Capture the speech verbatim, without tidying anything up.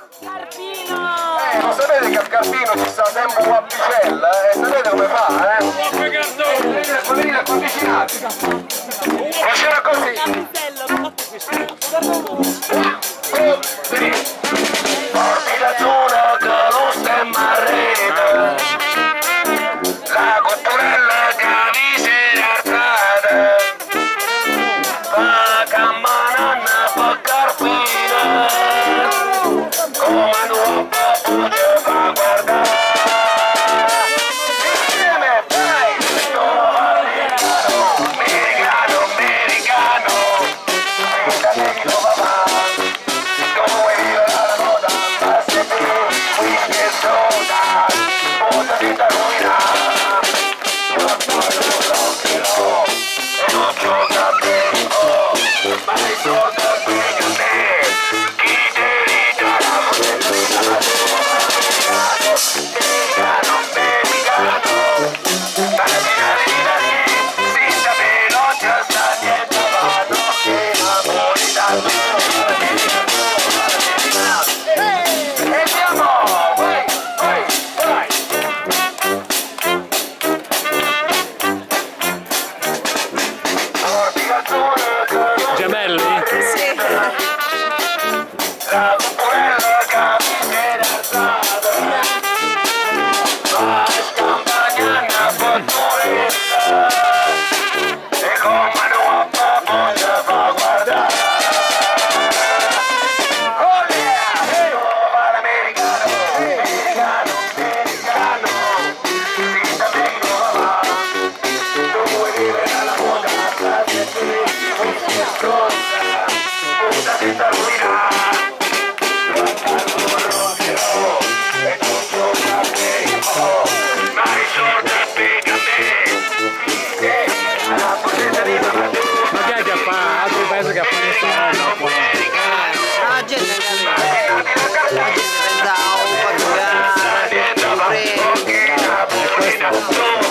Carpino! Eh, lo sapete che al Carpino ci sta sempre un apicella, eh? Sapete come fa, eh? Venite avvicinati. Faceva così. Porti la zona che lo stemma a rete. La cotturella che vi si è alzata. Fa cammananna fa Carpina. Come nuovo poter fa guardare. Insieme, vai! Americano, americano, americano, papà. Come vive la moda, ma se tu, whisky e soda, moda di da ruina. Non voglio l'occhio, e non gioca bene, ma i soldi bene a me. Chi te li dà la modellina, la tua americano, americano, americano, senza pelo già sta dietro, vado che amori da me. E andiamo, vai, vai, vai. Porti la zona che non Gemelli? Sì. la cotturella che mi si è alzata. La scampagnana cotturella. E come nuovo poter fa guardare. Oh yeah! Nuova l'americano, americano, americano. Si sta bene, papà. Dove vive la moda, la gente non si ascolta. Puta senza ruina. Guardalo l'occhio, e non gioca bene, ma i soldi appena a me. Eh, la potete di mamma tu. Ma che è che fa? Altri paesi che fanno sta La gente che aveva. La gente pensava, oh, portugale, Sta dietro, ma pochina, pochina,